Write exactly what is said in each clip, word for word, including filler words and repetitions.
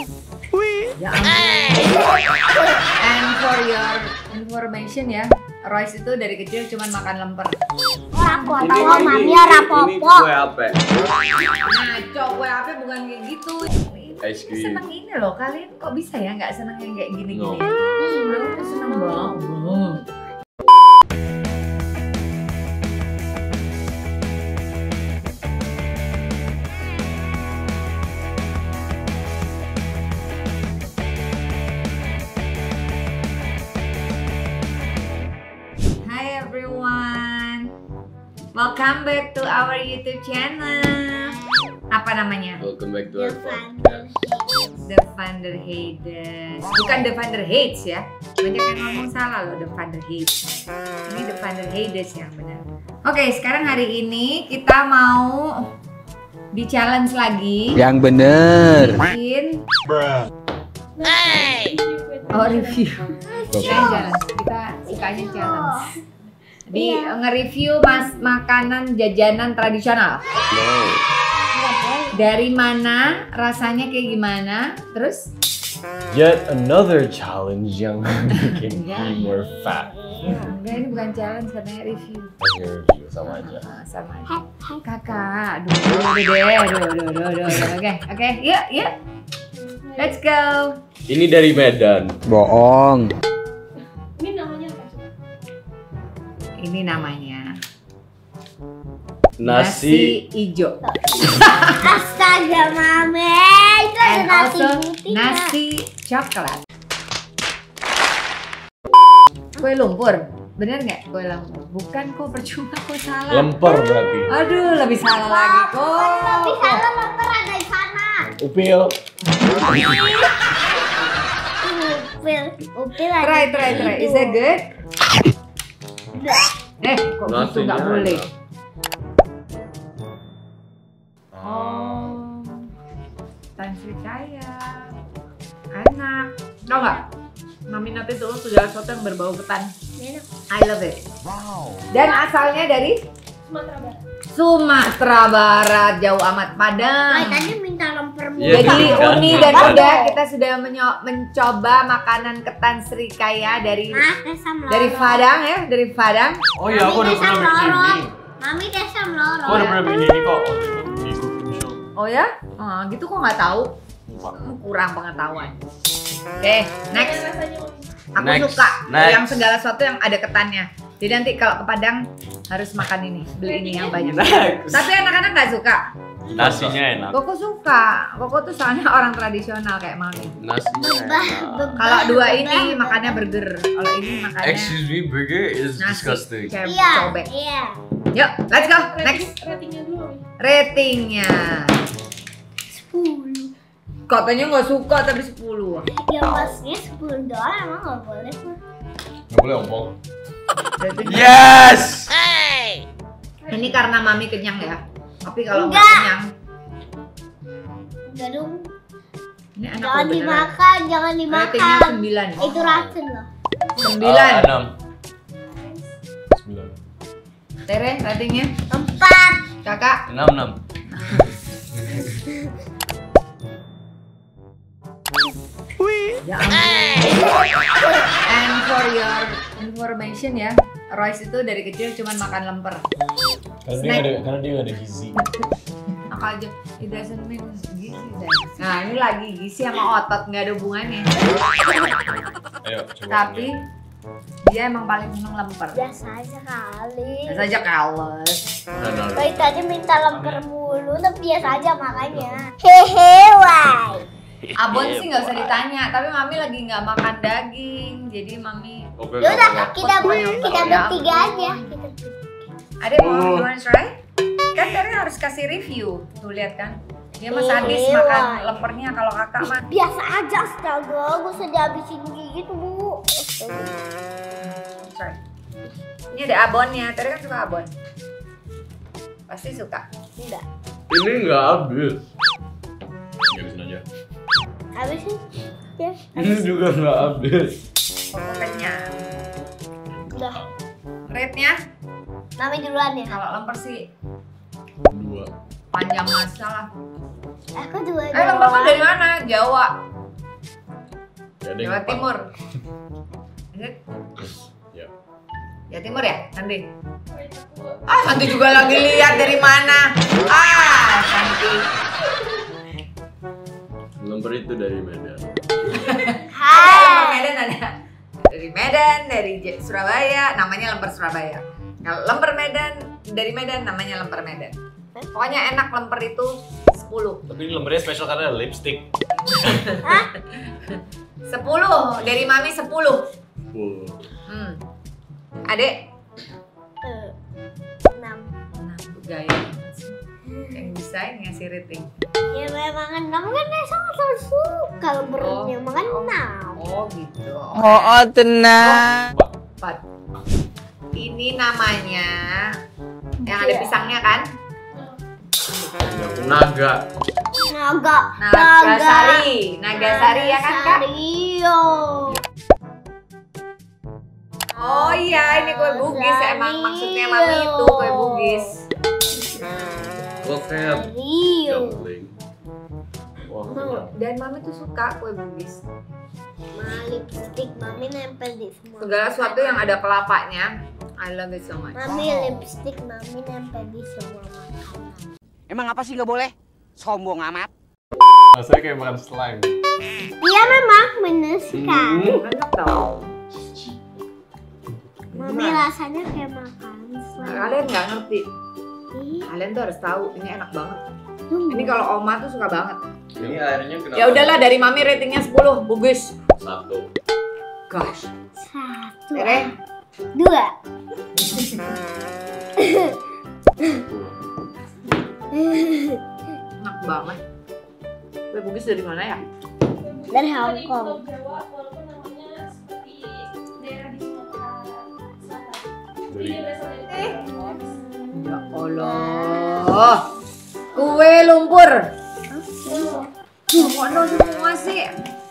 Wih. Ya And for your information ya, Royce itu dari kecil cuma makan lemper. Rapopo, mami rapopo. Ini kue apa? Ngaco, kue apa bukan kayak gitu. Ice cream. Seneng ini loh, kalian kok bisa ya nggak seneng yang kayak gini-gini? No. Aku seneng banget. Hi everyone, welcome back to our YouTube channel. Apa namanya? Welcome back to our The podcast. The Vander Hades. Bukan The Vander Hates ya. Banyak yang ngomong salah loh The Vander Hates. Ini The Vander Hades yang benar. Oke, sekarang hari ini kita mau di challenge lagi. Yang bener. Bikin oh review. Kita challenge. Kita sukanya challenge. Di nge-review mas makanan jajanan tradisional. No. Dari mana, rasanya kayak gimana, terus? Yet another challenge yang bikin Ya. me more fat. Ya, enggak, ini bukan challenge, katanya review. Oke, review sama aja. Ah, sama aja. Kakak, aduh, aduh, deh, aduh, aduh, aduh, aduh, aduh. Oke, oke, yuk, yuk. Let's go. Ini dari Medan. Bohong. Ini namanya apa? Ini namanya Nasi. ijo. Astaga mame, itu ada And nasi also putih. nasi coklat. Kue lumpur, bener nggak kue lumpur? Bukan kok, percuma kok salah. Lemper berarti. Aduh, lebih salah lagi kok. Tapi salah lemper ada di sana. Upil. Upil, upil ada. Try, try, try. Is that good? Eh, kok gitu Nasinya nggak boleh? enak. Oh, Tan Srikaya, enak. Tau nggak? Mami nanti tuh segala sesuatu yang berbau ketan. Enak. I love it. Wow. Dan asalnya dari Sumatera Barat. Sumatera Barat, jauh amat Ay, Padang. tadi minta lemper mulu. Iya, Jadi kan? Uni dan Uda kita sudah menyo- mencoba makanan ketan Srikaya dari Ah, desam lorong. dari Padang ya, dari Padang. Oh iya, aku udah pernah bikin ini. Mami desam lorong. Aku udah pernah bikin ini kok. Di cooking show. Oh ya? Oh, gitu kok nggak tahu. Hmm, kurang pengetahuan. Oke, next. Aku Next, suka next. yang segala sesuatu yang ada ketannya. Jadi nanti kalau ke Padang harus makan ini, beli ini yang banyak. Next. Tapi anak-anak nggak suka. Nasinya enak. Koko suka. Koko tuh soalnya orang tradisional kayak Mami. Nasinya Bebah, enak. bebah. Kalau dua ini bebah, makannya bebah. burger. Kalau ini makannya Excuse me, burger is nasi disgusting. kayak Iya, cobek. iya. Yuk, let's go. Next. Ratingnya dulu. Ratingnya. sepuluh. Katanya nggak suka tapi sepuluh. Ya masnya sepuluh doang emang nggak boleh mah. Nggak boleh ompong. Ratingnya. Yes. Ini karena Mami kenyang ya. Tapi kalau nggak Enggak. kenyang, Enggak dong. ini enak Jangan loh beneran. dimakan, jangan Ratingnya dimakan. sembilan. Itu racun loh. Sembilan. Ah, enam. Sembilan. Tere, ratingnya. Empat. Kakak. Enam, enam. Ya ampun. And for your information ya, Royce itu dari kecil cuma makan lemper. Karena dia nggak ada, karena dia nggak ada gizi. Apa aja, it doesn't mean gizi deh. Nah ini lagi gizi sama otot nggak ada hubungannya. Ayo, coba. Tapi dia emang paling seneng lemper. Biasa aja kali. Biasa aja kales. Baik tadi minta lemper mulu, tapi biasa aja makanya. Hehe, why? Abon sih nggak usah ditanya, tapi Mami lagi nggak makan daging, jadi Mami. Oke. Yaudah, oke. kita ber Pokoknya kita ya bertiga ampun. aja. Kita Ada mau Oh. you wanna try? Kan Tere harus kasih review, tuh lihat kan. Dia mah sadis Ewa. makan lempernya, kalau kakak mah. biasa aja, astaga. Gue usah dihabisin gitu, Bu. Try. Ini ada abonnya, Tere kan suka abon. Pasti suka. Enggak. Ini nggak habis. Habisin aja. Habisin. Ya. Ini juga nggak habis. Koko kenyang. Udah. Rate-nya Mami duluan ya. kalau lemper sih Dua. panjang masalah. Aku juga Eh, lemper kan dari mana? Jawa. Gak ada yang Jawa empat. Timur. Ini Ya. Jawa Timur ya, Santi? Ah, Santi juga lagi lihat dari mana? Ah, Santi. Lemper itu dari Medan. Ada lemper Medan ada. Dari Medan, dari J- Surabaya, namanya lemper Surabaya. Kalau lemper Medan, dari Medan namanya lemper Medan. Pokoknya enak lemper itu sepuluh. Tapi ini lempernya spesial karena ada lipstick. sepuluh, dari Mami sepuluh. Full. Hmm. Adek? Eh, enam. Nah, gaya banget sih. Yang bisa ngasih rating. Ya memang enam kan saya sangat suka lempernya, Oh. makan enam. Oh gitu. Oh, oh tenang. Empat. Ini namanya yang ada Iya. pisangnya kan? Naga. Naga. Nagasari. Nagasari ya kan Kak? Nagasari-yo. Oh iya, ini kue bugis emang maksudnya Mami itu kue bugis. Kok kayak Nagasari-yo. dumpling. Wah, Tuh, dan Mami tuh suka kue bugis. Ma, lipstick mami nempel di semua. Segala sesuatu yang ada kelapanya, I love it so much. Mami lipstick mami nempel di semua makanan. Emang apa sih nggak boleh? Sombong amat. Rasanya kayak makan slime. Iya memang bener sekali. Enak tau. Mami rasanya kayak makan slime. Kalian nggak ngerti. Ih, Kalian tuh harus tahu, ini enak banget. tunggu. Ini kalau Oma tuh suka banget. ini airnya kenapa? Ya udahlah, dari Mami ratingnya sepuluh, bugis. Satu. Gosh. Satu. Tere, Dua. enak banget. Kue bugis dari mana ya? Dari Hong Kong. Jawa walaupun namanya seperti daerah di Sumatera Selatan. Dari Jadi berasal dari Ya Allah. Kue lumpur. Mau semua sih.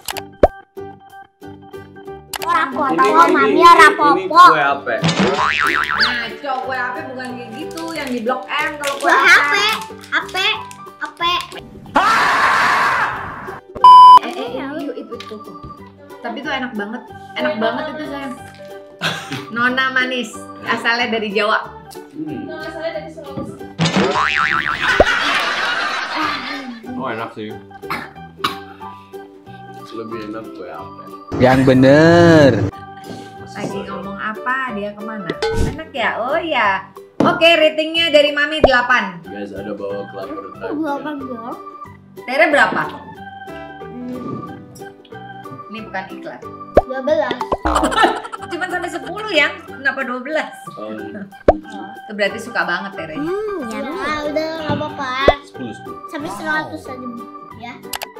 Orang Ini, foto mami ini, orang ini popo. kue apa? Nah, cok, kue H P bukan kayak gitu, yang di Blok M kalau kue Kue H P, H H P, H P. Eh, eh, eh, itu, itu, itu. Tapi itu enak banget, enak banget itu sayang. Nona manis, asalnya dari Jawa. Hmm. Nah, asalnya dari Sulawesi. Oh enak sih. Lebih enak kue apa? Yang bener. Lagi ngomong apa? Dia kemana? Enak ya? Oh ya. Oke, ratingnya dari Mami delapan. Guys ada bawa kelapa tart. Delapan dong. Tere berapa? Ini bukan iklan. Dua belas. Cuma sampai sepuluh ya? Kenapa dua belas? Um, Itu berarti suka banget Tere. Hmm, ya udah nggak apa-apa. sepuluh sepuluh. Sampai seratus aja ya.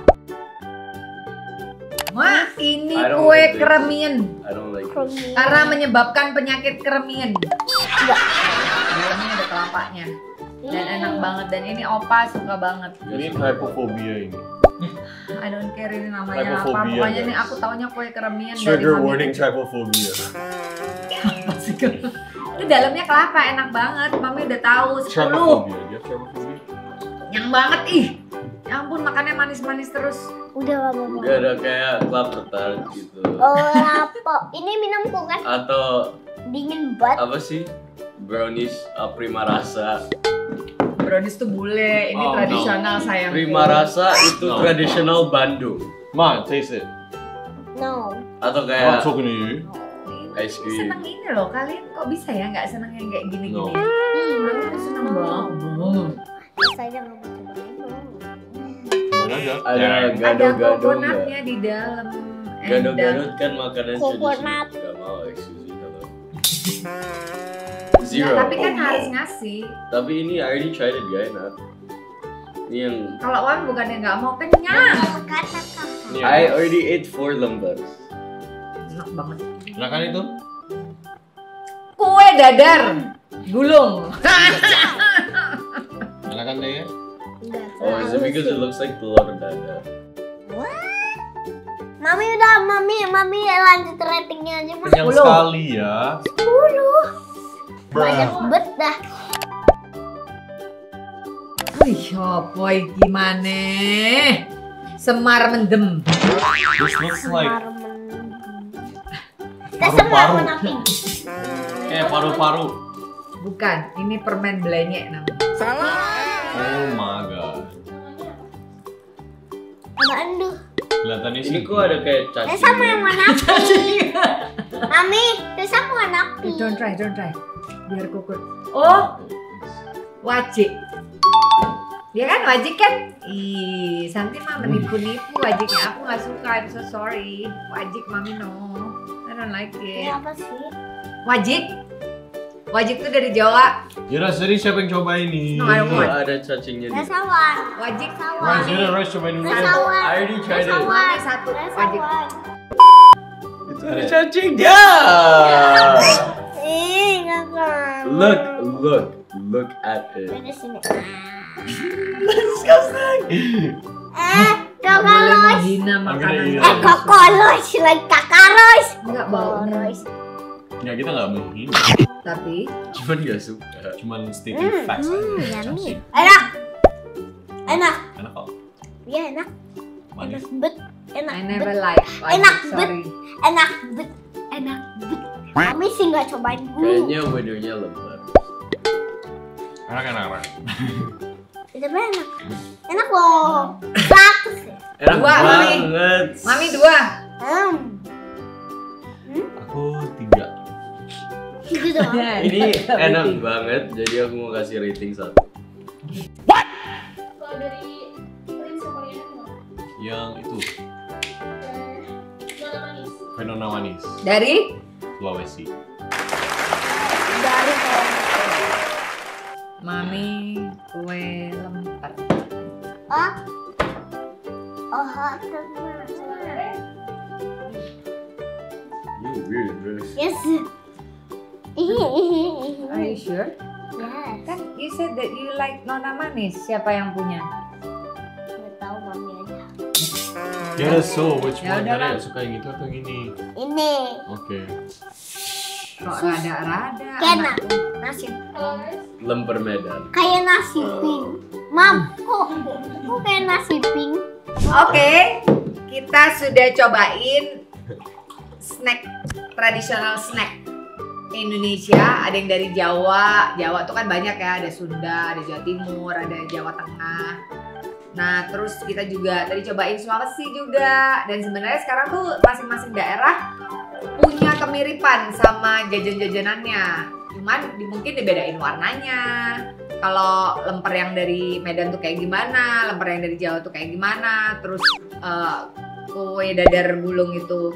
Wah, ini I don't kue like this. kremien. I don't like it. Kromi. Karena menyebabkan penyakit kremien. Enggak. Dalamnya ada kelapanya. Dan enak banget. Dan ini Opa suka banget. Ini trypophobia ini. I don't care ini namanya apa. Trypophobia, Pokoknya nih guys. aku taunya kue kremien dari Trigger Mami. warning trypophobia. Apa sih? Itu dalamnya kelapa, enak banget. Mami udah tahu sepuluh. Trypophobia, dia trypophobia. Yang banget ih. Ya ampun, makannya manis-manis terus. Udah nggak apa-apa. Dia ada kayak kelapa tart gitu. Oh, lapo. Ini minumku kan Atau dingin banget. apa sih? Brownies uh, prima rasa. Brownies tuh bule, ini Oh, tradisional sayang. Prima rasa itu No. tradisional Bandung. Man, taste it. No. Atau I'm kayak not talking to you. ice cream. Seneng ini loh, kalian kok bisa ya nggak seneng yang kayak gini-gini? No. Aku tuh seneng banget. Saya nggak mau cobain. Mana ada? Ada Ada gado-gado nggak? coconutnya di dalam. Gado-gado kan makanan Coconut. tradisional. Gak mau excuse me. Nah, Zero. tapi kan harus ngasih. Tapi ini I already tried it gak enak. Ini yang Kalau Wan bukannya nggak mau kenyang. Kata-kata. Ini I yang- already ate four lembas. Enak banget. Nah kan itu? Kue dadar gulung. Mana kan dia? Enggak. Oh, is it because it looks like telur dadar? Mami udah, mami, mami lanjut ratingnya aja mas. Kenyang sepuluh. sekali ya. Sepuluh. Bruh. Banyak bet dah. Oh Ih, boy gimana? Semar mendem. This looks like Kita semar paru-paru. warna pink. kayak paru-paru. Bukan, ini permen blenyek namanya. Oh my god. Apaan tuh? Kelihatannya Ini sih. kok ada kayak Saya cacing. sama yang warna pink. Mami, saya sama warna Eh, pink. don't try, don't try. Biar kukur. Oh, wajik. Dia kan wajik kan? Ih, Santi mah menipu-nipu wajiknya. Aku nggak suka, I'm so sorry. Wajik mami no. I don't like Ini it. apa sih? Wajik? Wajik tuh dari Jawa. Yaudah, jadi siapa yang coba ini? No, I don't want. Ada cacingnya Saya di. sawan. Wajik Rice, yaudah Rice cobain dulu. Saya sawan. I already tried it. Mami satu Saya wajik. sawan. Itu ada cacingnya. Ih, kakak. Look, look, look at it. Dari sini. Disgusting. Eh, Nggak kakak boleh Royce. menghina makanan. eat it. Eh, kakak Royce, like kakak Royce. Enggak Kakak baunya. Royce. Ya kita nggak menghina, Tapi Cuman gak suka. cuman stating facts Hmm, aja. yummy. Enak. Enak. Enak kok, Iya, enak. manis. Enak bet. Enak I bet. never like wajik, Enak, sorry. Enak bet. Enak bet. Kami sih nggak cobain dulu. Kayaknya winnernya lembar. Enak enak enak. Itu enak. Enak loh. Seratus ya. Enak Dua, Mami. banget. Mami dua. Hmm. Aku tiga. Gitu doang. Ini enak banget, jadi aku mau kasih rating satu. Kalau dari Prince yang paling enak mana? Yang itu Eh, Nona manis. Venona manis, Dari Sulawesi. Dari kalau Mami kue lemper. oh. Oh, teman. You weird, bro. Yes. Are you sure? Yes. Kan you said that you like nona manis. Siapa yang punya? Nggak tahu mami aja. Ya so which Ya one? udahlah. Kalian suka yang itu atau yang ini? Ini. Oke. Kok rada-rada? Kena. anakku. Nasi. Kalau Rice, Lemper Medan. Kayak nasi pink. Mam, kok kok kayak nasi pink? Oke, kita sudah cobain snack tradisional snack Indonesia. Ada yang dari Jawa. Jawa tuh kan banyak ya, ada Sunda, ada Jawa Timur, ada Jawa Tengah. Nah, terus kita juga tadi cobain Sulawesi juga. Dan sebenarnya sekarang tuh masing-masing daerah punya kemiripan sama jajan-jajanannya. Cuman di, mungkin dibedain warnanya. Kalau lemper yang dari Medan tuh kayak gimana, lemper yang dari Jawa tuh kayak gimana, terus eh, kue dadar gulung itu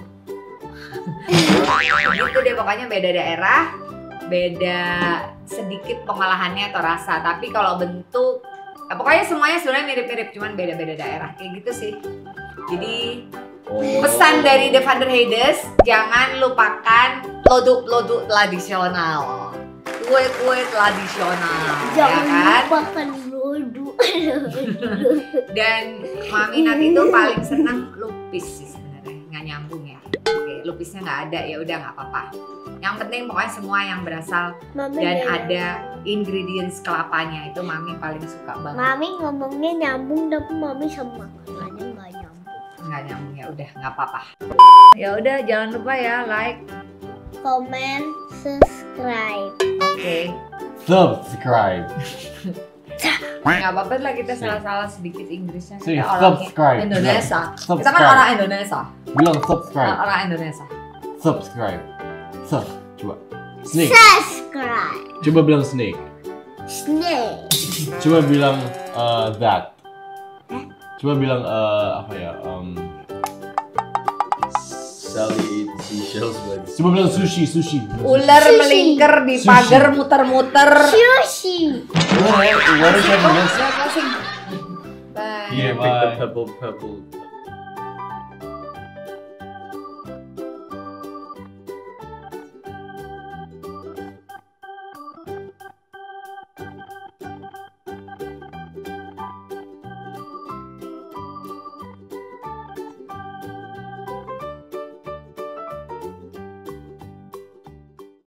gitu deh, pokoknya beda daerah, beda sedikit pengolahannya atau rasa. Tapi kalau bentuk, eh, pokoknya semuanya sebenarnya mirip-mirip, cuman beda-beda daerah kayak gitu sih. Jadi Oh. pesan dari The Van der Heides, jangan lupakan produk-produk tradisional, kue-kue tradisional, Jangan ya kan? lupakan lodo. Dan Mami nanti itu paling senang lupis sih sebenarnya, nggak nyambung ya. Oke, lupisnya nggak ada ya udah nggak apa-apa. Yang penting pokoknya semua yang berasal Mami dan nggak- ada ingredients kelapanya itu Mami paling suka banget. Mami ngomongnya nyambung tapi Mami sama makanannya nggak nyambung. Nggak nyambung ya udah nggak apa-apa. Ya udah jangan lupa ya like. Comment, subscribe. Oke. Subscribe. Nggak apa-apa lah kita salah-salah sedikit Inggrisnya. Say Kita orang subscribe. Indonesia. Kita kan Subscribe. orang Indonesia. Bilang Orang, subscribe. orang Indonesia. Subscribe. Sub. Coba. Snake. Subscribe. Coba bilang snake. Snake. Coba bilang uh, that. Coba bilang uh, apa ya? Um, Sally eat seashells with. coba bilang sushi, sushi. Ular Sushi. melingkar di Sushi. pagar muter-muter. Sushi. What is that? Udah closing. Bye. Yeah, Pick the bye. pebble pebble.